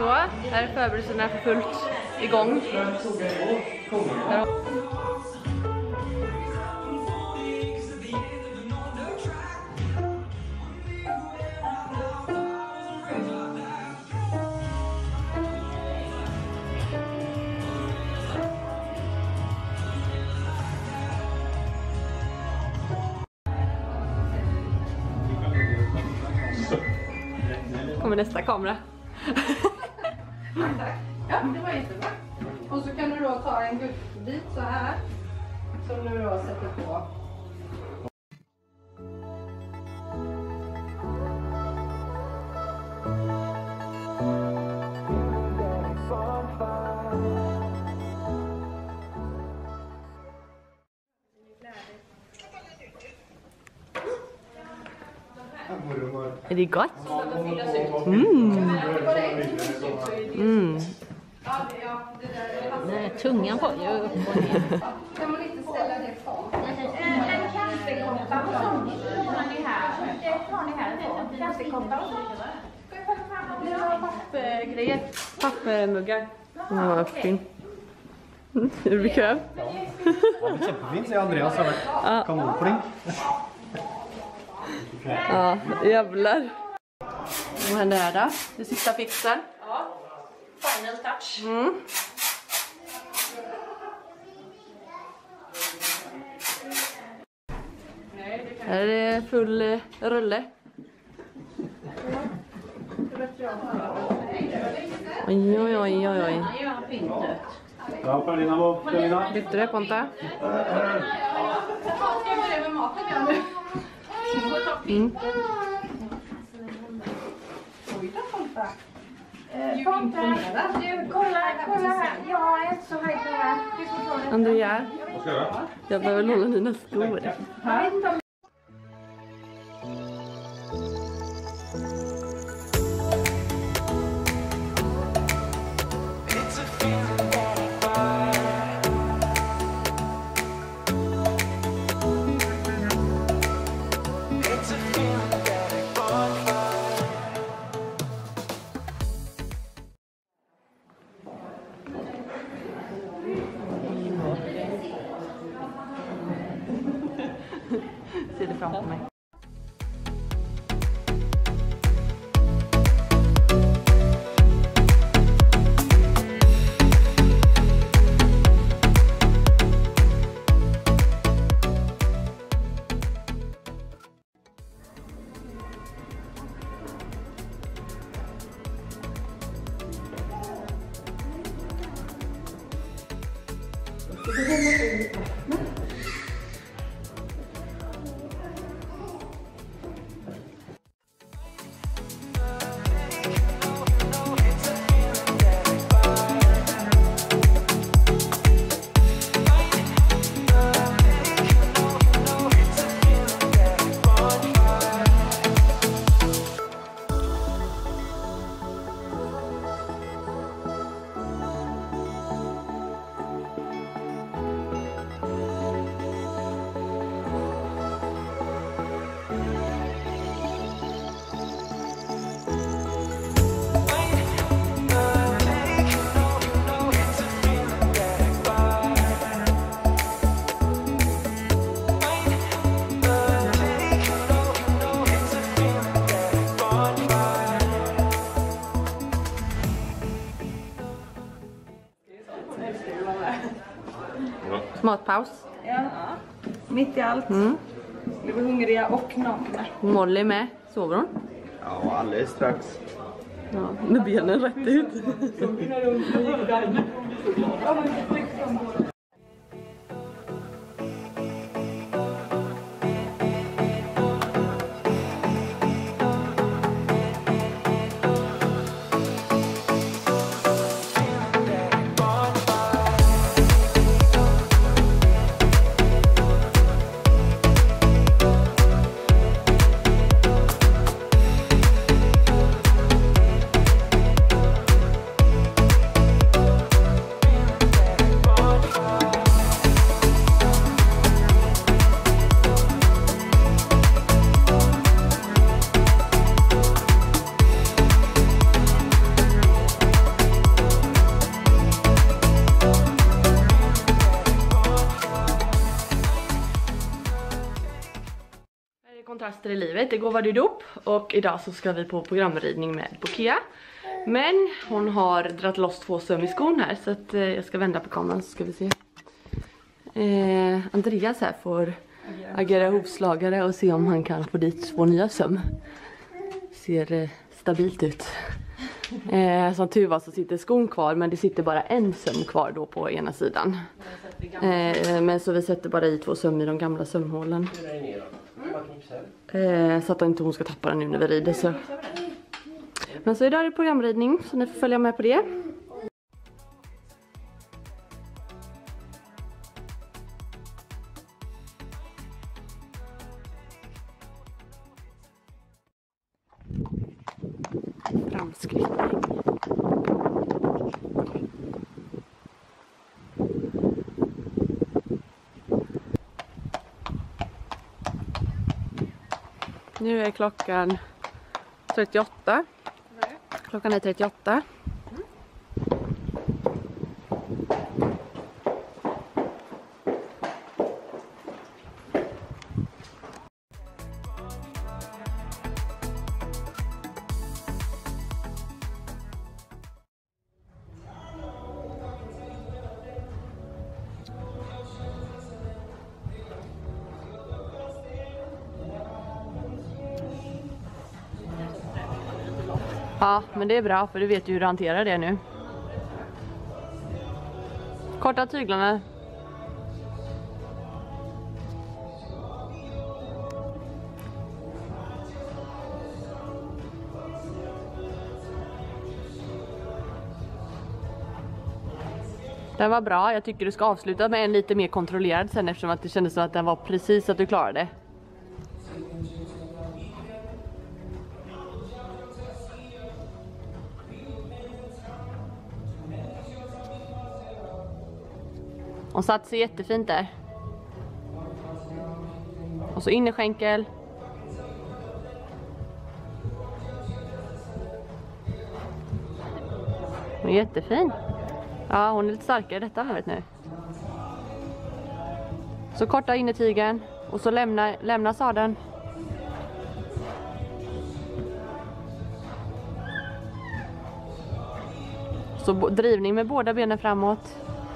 Så, här är förberedelserna för fullt igång. Kommer nästa kamera. Tack. Ja, det var jättebra. Och så kan du då ta en guldbit så här. Som du då sätter på. Är det gott? Nej, tungan på ju upp och ner. Kan man inte ställa det på? En kaffekoppar och sånt har ni här. Det har ni här på. Kaffekoppar och sånt. Det var pappgrejer. Pappmuggar. Ja, vad fint. Är du bekväm? Ja, det är jättefint, säger Andreas. Kanonpling. Ja, jävlar. Vad händer här då? Det sista fixen. Ja, final touch. Här är det full rulle. Oj, oj, oj, oj, oj. Ja, Pernilla. Lyfter du det, Ponta? Kolla här. Jag är inte så höjd på det här. Andrea, jag behöver låna dina skor. Ser det framför mig. Matpaus. Ja, mitt i allt. Vi var hungriga och nakna. Molly med. Sover hon? Ja, alldeles strax. Ja, med benen rätt ut. Kontraster i livet. Igår var det dop och idag så ska vi på programridning med Bokea. Men hon har dratt loss 2 söm i skon här så att jag ska vända på kameran så ska vi se. Andreas här får agera hovslagare och se om han kan få dit 2 nya söm. Ser stabilt ut. Som tur var så sitter skon kvar, men det sitter bara en söm kvar då på ena sidan. Men så vi sätter bara i 2 söm i de gamla sömhålen. Så att inte hon ska tappa den nu när vi rider. Så. Men så idag är det programridning så ni får följa med på det. Framskrittning. Nu är klockan 38. Klockan är 38. Ja, men det är bra för du vet ju hur du hanterar det nu. Korta tyglarna. Den var bra. Jag tycker du ska avsluta med en lite mer kontrollerad sen eftersom att det kändes som att den var precis att du klarade. Hon satt sig jättefint där. Och så innerskänkel. Hon är jättefin. Ja, hon är lite starkare i detta här vet nu. Så korta innertygen. Och så lämna sadeln. Så drivning med båda benen framåt.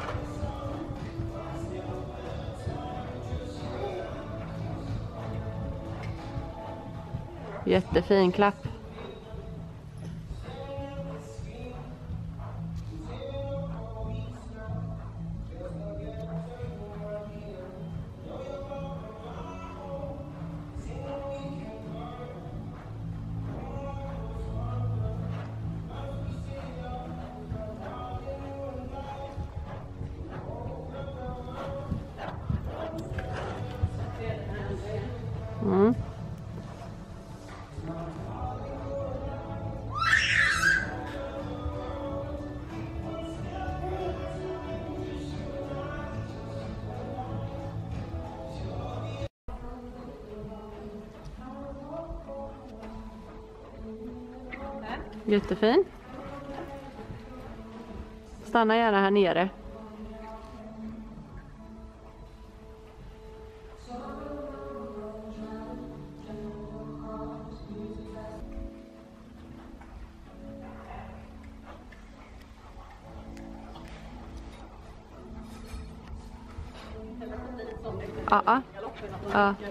Jättefin klapp. Mm. Jättefin. Stanna gärna här nere. Ja.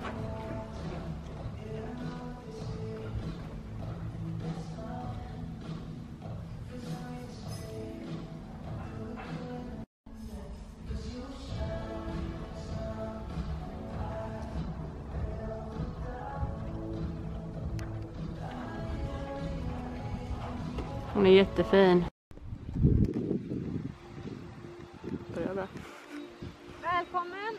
Hon är jättefin. Börjar bra. Välkommen!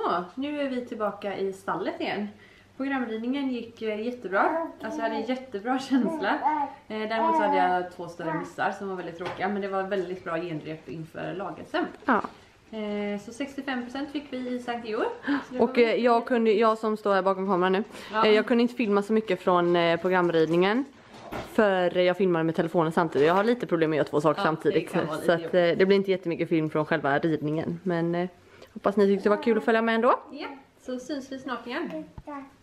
Så, nu är vi tillbaka i stallet igen. Programridningen gick jättebra. Alltså jag hade jättebra känsla. Däremot så hade jag 2 större missar som var väldigt tråkiga. Men det var väldigt bra genrep inför lag-SM. Ja. Så 65% fick vi i Sankt Georg. Och jag som står här bakom kameran nu. Jag kunde inte filma så mycket från programridningen. För jag filmade med telefonen samtidigt. Jag har lite problem med att göra 2 saker samtidigt. Så att, det blir inte jättemycket film från själva ridningen. Men hoppas ni tyckte det var kul att följa med ändå. Ja, så syns vi snart igen.